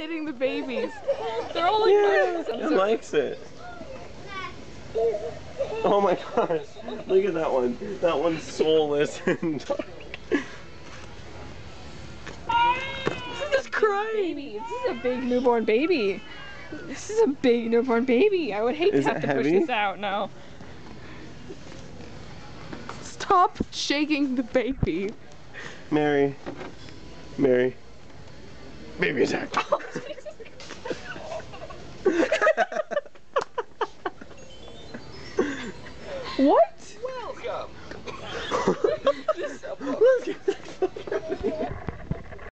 hitting the babies. They're all like, yeah, it likes it. Oh my gosh, look at that one. That one's soulless and this is crying. This is a big newborn baby. This is a big newborn baby. I would hate to have to push this out. No. Stop shaking the baby. Mary. Baby attack. Oh,